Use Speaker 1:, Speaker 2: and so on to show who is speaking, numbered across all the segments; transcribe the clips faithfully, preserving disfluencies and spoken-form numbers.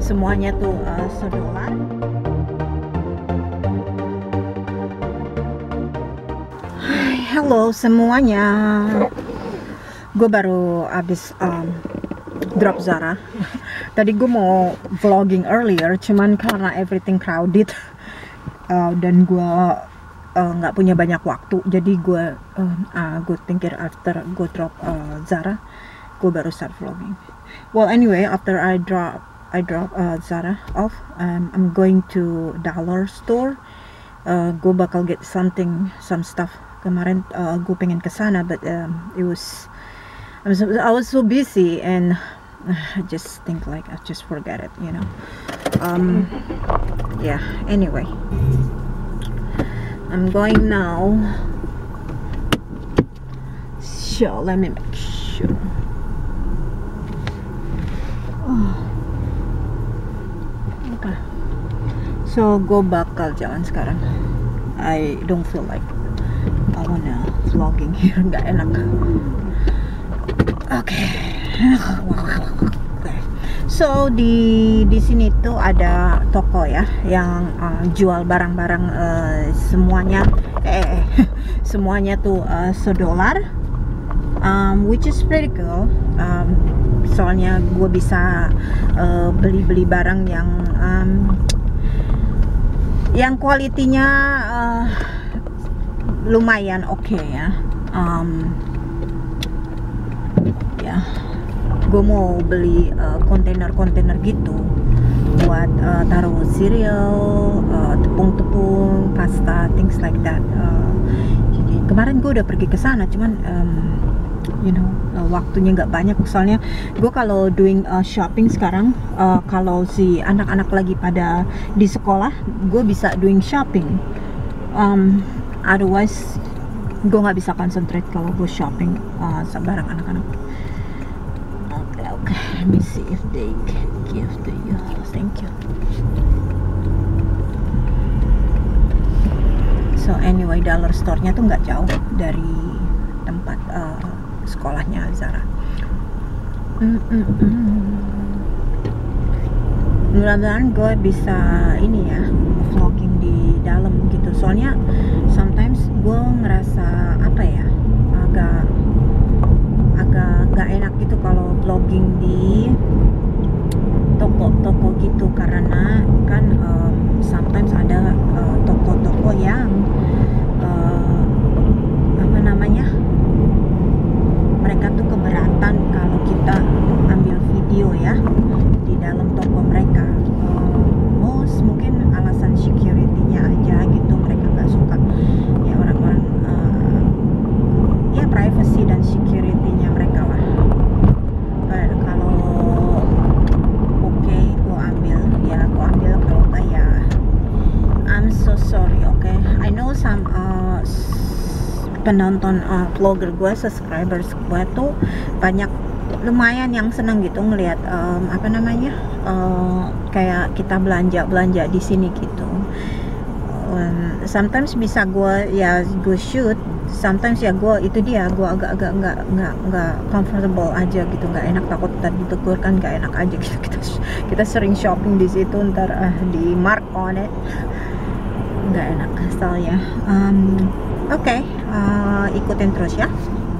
Speaker 1: semuanya tuh uh, sedolar. Halo semuanya, gue baru abis um, drop Zara. Tadi gue mau vlogging earlier, cuman karena everything crowded uh, dan gue nggak uh, punya banyak waktu, jadi gue uh, uh, gue thinking after gue drop uh, Zara, gue baru start vlogging. Well anyway, after I drop I drop uh, Zara off, um, I'm going to dollar store. Uh, gue bakal get something, some stuff. Kemarin uh, gue pengen kesana, but um, it was I was I was so busy and uh, I just think like I just forget it, you know. Um, yeah. Anyway, I'm going now. So let me make sure. Oh. Okay. So gue bakal jalan sekarang. I don't feel like I wanna vlogging here, nggak enak. Oke. Okay. Okay. So di di sini tuh ada toko ya yang uh, jual barang-barang uh, semuanya eh semuanya tuh uh, sedolar, um, which is pretty cool. Um, soalnya gue bisa beli-beli uh, barang yang um, yang kualitinya uh, lumayan oke okay, ya. Um, ya, gue mau beli kontainer-kontainer uh, gitu buat uh, taruh cereal, uh, tepung-tepung, pasta, things like that. Uh, jadi kemarin gue udah pergi ke sana, cuman um, you know uh, waktunya nggak banyak. Soalnya gue kalau doing uh, shopping sekarang, uh, kalau si anak-anak lagi pada di sekolah, gue bisa doing shopping. Um, Otherwise, gue nggak bisa concentrate kalau gue shopping uh, barang anak-anak. Oke, okay, oke. Okay. Let me see if they give to you. Thank you. So anyway, dollar store-nya tuh nggak jauh dari tempat uh, sekolahnya Zara. Mm -mm -mm. Mudah-mudahan gue bisa ini ya, vlogging di dalam gitu. Soalnya sometimes gue ngerasa apa ya, agak agak gak enak gitu kalau vlogging di toko-toko gitu, karena kan um, sometimes ada toko-toko uh, yang uh, apa namanya, mereka tuh keberatan kalau kita ambil video ya di dalam toko mereka. Uh, most mungkin alasan security-nya aja gitu, mereka nggak suka ya orang-orang uh, ya privacy dan security-nya mereka lah. But kalau oke okay, gue ambil ya gue ambil, kalau enggak ya I'm so sorry. Oke okay? I know some uh, penonton uh, vlogger gue, subscribers gue tuh banyak, lumayan yang seneng gitu ngelihat um, apa namanya uh, kayak kita belanja belanja di sini gitu. Um, sometimes bisa gue ya gue shoot, sometimes ya gue itu dia gue agak-agak nggak nggak nggak comfortable aja gitu, nggak enak, takut tadi ditegur kan, nggak enak aja gitu. Kita kita sering shopping di situ, ntar uh, di mark on it, nggak enak soalnya. Um, oke okay, uh, ikutin terus ya.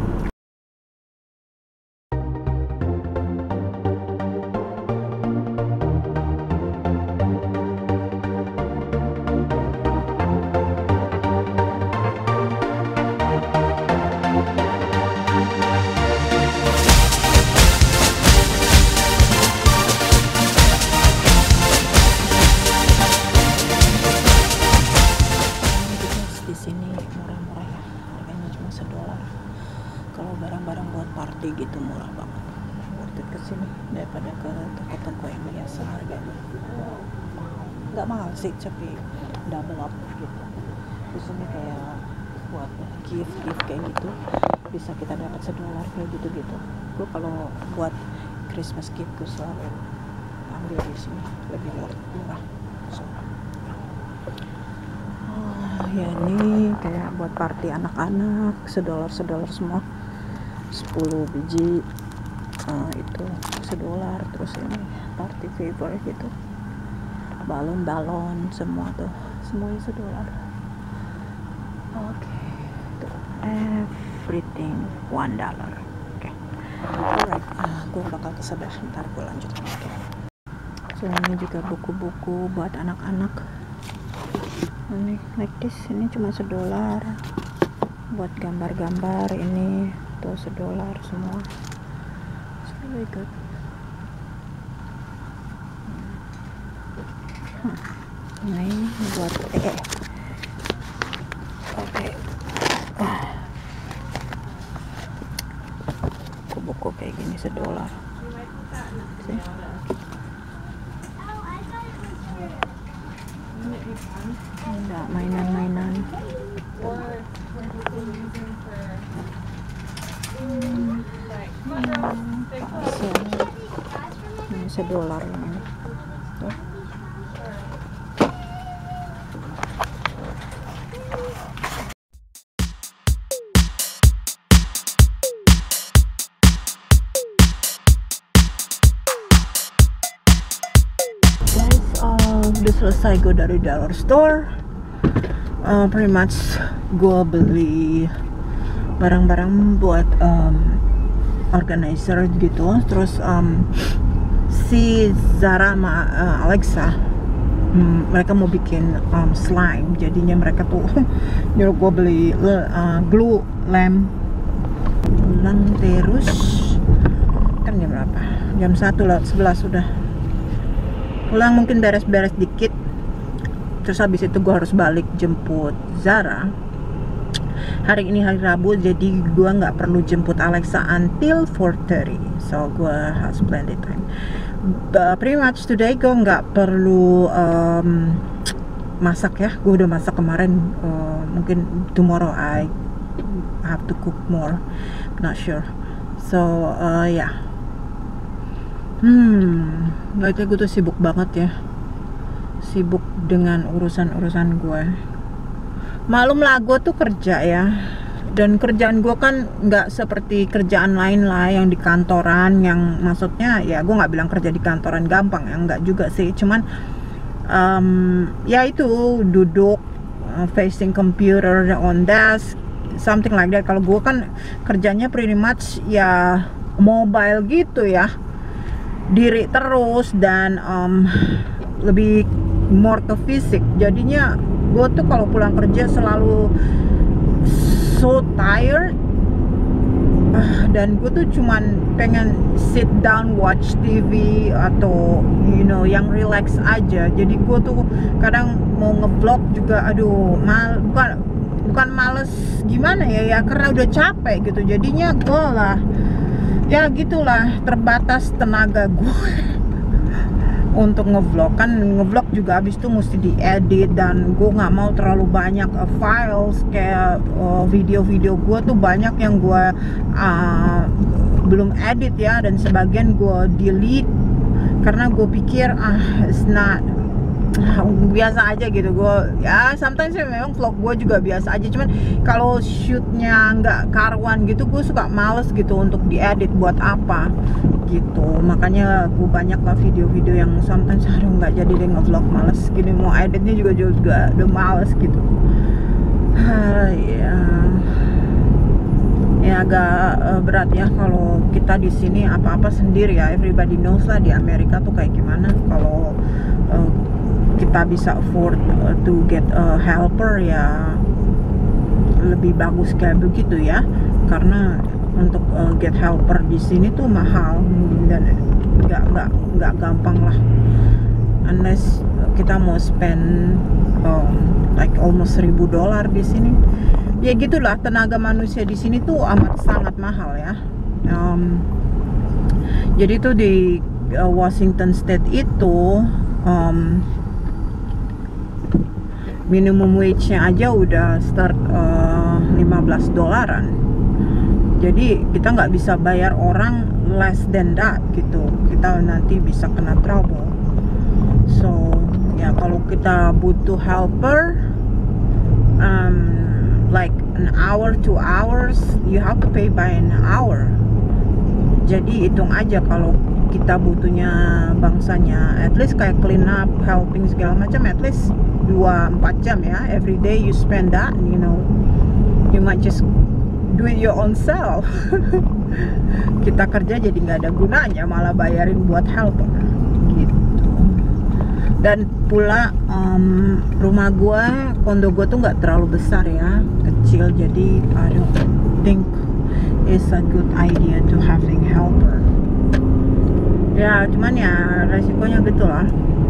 Speaker 1: Kalau barang-barang buat party gitu murah banget, worth it kesini daripada ke toko-toko yang biasa harganya. Nggak mahal sih, tapi double up gitu. Di sini kayak buat gift gift kayak gitu bisa kita dapat sedolar kayak gitu-gitu. Gue kalau buat Christmas gift gue selalu ambil di sini, lebih murah. So, oh, ya ini kayak buat party anak-anak, sedolar-sedolar semua. sepuluh biji uh, itu sedolar. Terus ini party favor gitu, balon-balon semua tuh semuanya sedolar. Oke, okay. Everything one dollar. Oke, okay. Alright, uh, gue bakal ke sebelah, ntar gue lanjut lagi. So ini juga buku-buku buat anak-anak. Ini like this, ini cuma sedolar. Buat gambar-gambar ini tuh sedolar semua. It's really good. Huh. Nah ini buat eh, eh. Oke. Okay. Ah. Buku kayak gini sedolar. See? Ada mainan-mainan. Hmm. Pasir. Ini sedolar ini. Tuh. Udah selesai gue dari dollar store. Uh, pretty much gue beli barang-barang buat um, organizer gitu. Terus um, si Zara sama uh, Alexa, um, mereka mau bikin um, slime. Jadinya mereka tuh nyuruh gue beli uh, glue lamp. Pulang terus kan jam berapa? Jam satu lewat sebelas sudah. Pulang mungkin beres-beres dikit, terus habis itu gue harus balik jemput Zara. Hari ini hari Rabu, jadi gue nggak perlu jemput Alexa until four thirty, so gue has plenty time. But pretty much today gue nggak perlu um, masak ya, gue udah masak kemarin. Uh, mungkin tomorrow I have to cook more, not sure. So uh, ya. Yeah. Hmm, berarti gue tuh sibuk banget ya. Sibuk dengan urusan-urusan gue. Malum lah, gue tuh kerja ya. Dan kerjaan gue kan nggak seperti kerjaan lain lah yang di kantoran. Yang maksudnya ya gue nggak bilang kerja di kantoran gampang ya, nggak juga sih. Cuman um, ya itu duduk uh, facing computer on desk, something like that. Kalau gue kan kerjanya pretty much ya mobile gitu ya, diri terus dan um, lebih more ke fisik. Jadinya gue tuh kalau pulang kerja selalu so tired, uh, dan gue tuh cuman pengen sit down watch T V atau you know yang relax aja. Jadi gue tuh kadang mau nge-vlog juga aduh mal bukan bukan males gimana ya ya karena udah capek gitu. Jadinya gue lah ya gitulah, terbatas tenaga gue untuk ngevlog. Kan ngevlog juga habis itu mesti diedit, dan gue nggak mau terlalu banyak uh, files kayak uh, video-video gue tuh banyak yang gue uh, belum edit ya, dan sebagian gue delete karena gue pikir ah it's not biasa aja gitu. Gue ya sometimes ya memang vlog gue juga biasa aja, cuman kalau shootnya nggak karuan gitu gue suka males gitu untuk diedit, buat apa gitu. Makanya gue banyak lah video-video yang sometimes aduh nggak jadi deh nge-vlog, males gini, mau editnya juga juga udah males gitu. Ah, ya ya agak uh, berat ya kalau kita di sini apa-apa sendiri ya. Everybody knows lah di Amerika tuh kayak gimana. Kalau uh, kita bisa afford uh, to get a helper ya lebih bagus kayak begitu ya, karena untuk uh, get helper di sini tuh mahal dan nggak nggak nggak gampang lah, unless kita mau spend um, like almost seribu dolar di sini. Ya gitulah, tenaga manusia di sini tuh amat sangat mahal ya. Um, jadi tuh di uh, Washington State itu um, minimum wage-nya aja udah start uh, lima belas dolaran. Jadi kita nggak bisa bayar orang less than that gitu. Kita nanti bisa kena trouble. So ya kalau kita butuh helper um, like an hour, two hours, you have to pay by an hour. Jadi hitung aja kalau kita butuhnya bangsanya at least kayak clean up, helping segala macam, at least dua empat jam ya. Every day you spend that, you know, you might just do it your own self. Kita kerja jadi nggak ada gunanya, malah bayarin buat helper gitu. Dan pula um, rumah gua, kondo gua tuh nggak terlalu besar ya, kecil, jadi I don't think it's a good idea to having helper. Ya cuman ya resikonya gitu lah,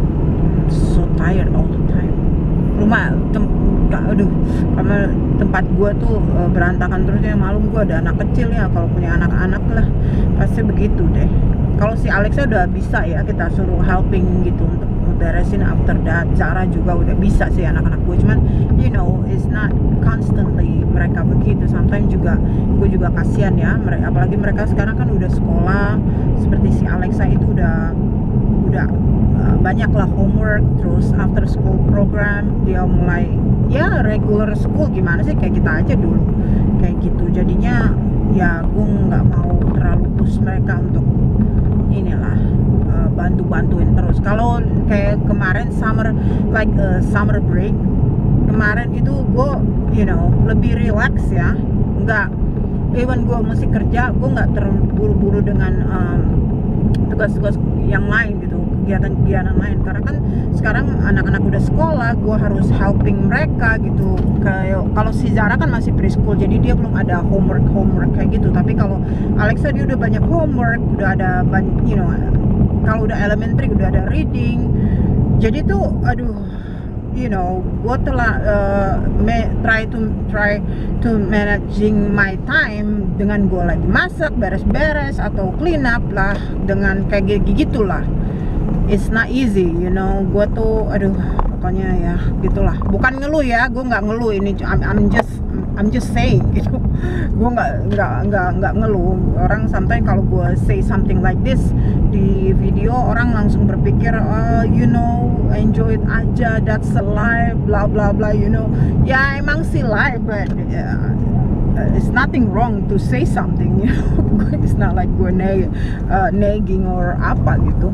Speaker 1: so tired all the time. Rumah tem aduh, karena tempat gua tuh e, berantakan terus ya, malum gua ada anak kecil ya, kalau punya anak-anak lah pasti begitu deh. Kalau si Alexa udah bisa ya, kita suruh helping gitu untuk beresin after that. Zara juga udah bisa sih anak-anak gue, cuman you know it's not constantly mereka begitu. Sometimes juga gue juga kasihan ya mereka, apalagi mereka sekarang kan udah sekolah. Seperti si Alexa itu udah udah uh, banyak lah homework, terus after school program dia mulai ya regular school gimana sih kayak kita aja dulu kayak gitu. Jadinya ya gue nggak mau terlalu push mereka untuk inilah uh, bantu-bantuin terus. Kalau kayak kemarin summer like uh, summer break kemarin itu gue you know lebih relax ya, nggak even gue mesti kerja gue nggak terburu-buru dengan um, tugas-tugas yang lain gitu, kegiatan-kegiatan lain, karena kan sekarang anak-anak udah sekolah, gue harus helping mereka gitu. Kayak kalau si Zara kan masih preschool, jadi dia belum ada homework homework kayak gitu. Tapi kalau Alexa dia udah banyak homework, udah ada you know, kalau udah elementary udah ada reading. Jadi tuh aduh, you know, gue telah uh, try to try to managing my time dengan gue lagi masak, beres-beres atau clean up lah, dengan kayak gitulah. It's not easy, you know. Gue tuh aduh, pokoknya ya gitulah. Bukan ngeluh ya, gue nggak ngeluh ini. I'm, I'm just I'm just saying gitu. Gue nggak nggak nggak nggak ngeluh. Orang sometimes kalau gue say something like this di video, orang langsung berpikir, oh, you know, enjoy it aja, that's a life, bla bla bla, you know. Ya emang sih life, but yeah, it's nothing wrong to say something, you know. It's not like gue neg uh, nagging or apa gitu.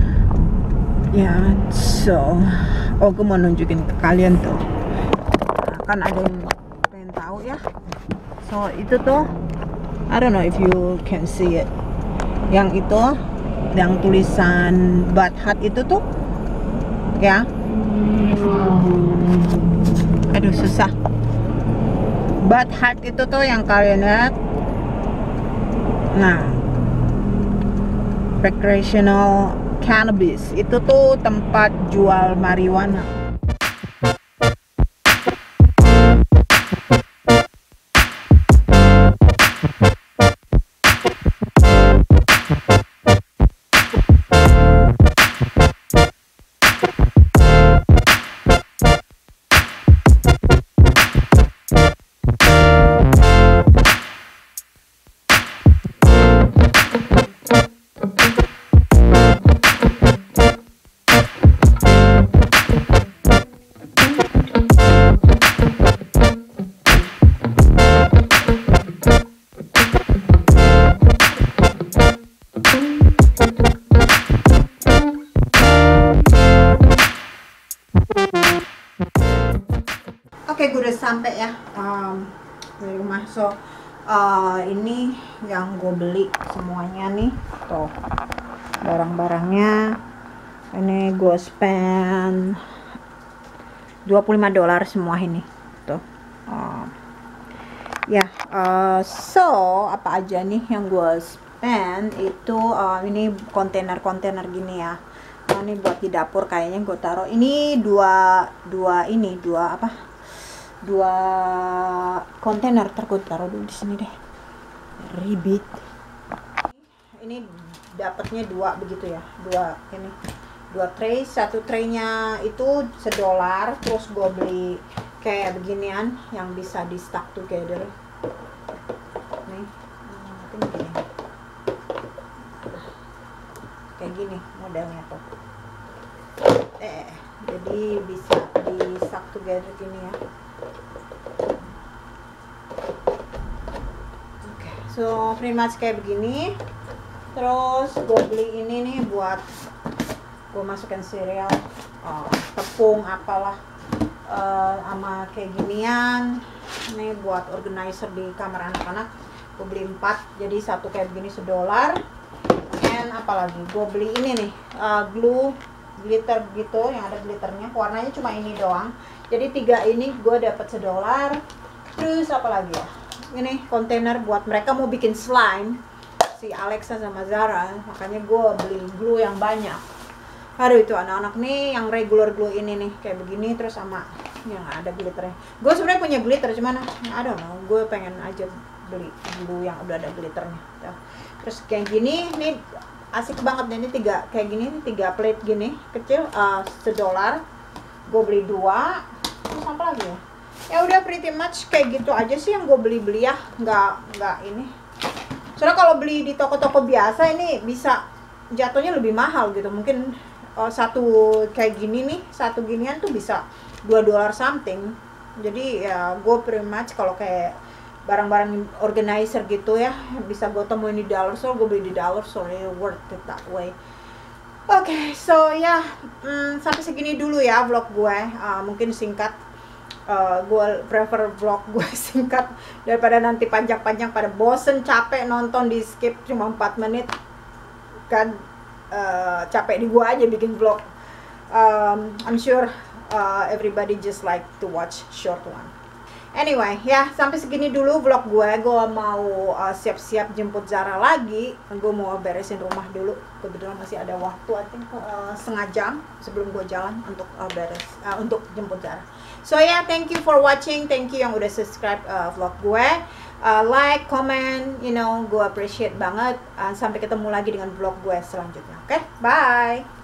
Speaker 1: Ya, yeah, so, oh gue mau nunjukin ke kalian tuh, kan ada yang pengen tahu ya. So itu tuh, I don't know if you can see it. Yang itu, yang tulisan Bad Hat itu tuh, ya. Aduh susah. Bad Hat itu tuh yang kalian lihat. Nah, recreational cannabis itu tuh tempat jual marijuana. Oke, gue udah sampai ya um, dari rumah. So uh, ini yang gue beli semuanya nih, tuh barang-barangnya. Ini gue spend dua puluh lima dolar semua ini tuh. Uh, ya, yeah, uh, so apa aja nih yang gue spend itu uh, ini kontainer-kontainer gini ya. Nah, ini buat di dapur kayaknya gue taruh. Ini dua dua ini dua apa? Dua kontainer, terus taruh dulu di sini deh, ribet. Ini dapatnya dua begitu ya, dua ini dua tray. Satu traynya itu sedolar, terus gue beli kayak beginian yang bisa di stuck together nih, kayak gini modelnya tuh, eh jadi bisa di stuck together gini ya. So pretty much kayak begini. Terus gue beli ini nih buat gue masukin cereal, uh, tepung apalah, uh, sama kayak ginian. Ini buat organizer di kamar anak-anak. Gue beli empat, jadi satu kayak begini sedolar. And apalagi gue beli ini nih, uh, glue glitter gitu, yang ada glitternya, warnanya cuma ini doang. Jadi tiga ini gue dapat sedolar. Terus apalagi ya, ini kontainer buat mereka mau bikin slime, si Alexa sama Zara, makanya gue beli glue yang banyak. Aduh, itu anak-anak nih yang regular glue ini nih kayak begini, terus sama yang ada glitternya. Gue sebenarnya punya glitter, cuman I don't know, gue pengen aja beli glue yang udah ada glitternya. Terus kayak gini nih asik banget nih, ini tiga kayak gini, tiga plate gini kecil, uh, sedolar. Gue beli dua. Terus apa lagi ya? Ya udah pretty much kayak gitu aja sih yang gue beli-beli ya, nggak nggak ini. Soalnya kalau beli di toko-toko biasa ini bisa jatuhnya lebih mahal gitu. Mungkin uh, satu kayak gini nih, satu ginian tuh bisa dua dolar something. Jadi ya gue pretty much kalau kayak barang-barang organizer gitu ya, bisa gue temuin di dollar store, gue beli di dollar store, ya worth it that way. Oke, okay, so ya yeah, mm, sampai segini dulu ya vlog gue, uh, mungkin singkat. Uh, gue prefer vlog gue singkat daripada nanti panjang-panjang pada bosen, capek nonton, di skip cuma empat menit kan. Uh, capek di gue aja bikin vlog. um, I'm sure uh, everybody just like to watch short one. Anyway, ya sampai segini dulu vlog gue. Gue mau siap-siap uh, jemput Zara lagi. Gue mau beresin rumah dulu. Kebetulan masih ada waktu, I think uh, setengah jam sebelum gue jalan untuk uh, beres, uh, untuk jemput Zara. So ya, yeah, thank you for watching. Thank you yang udah subscribe uh, vlog gue. Uh, like, comment, you know, gue appreciate banget. Uh, sampai ketemu lagi dengan vlog gue selanjutnya. Oke, okay? Bye.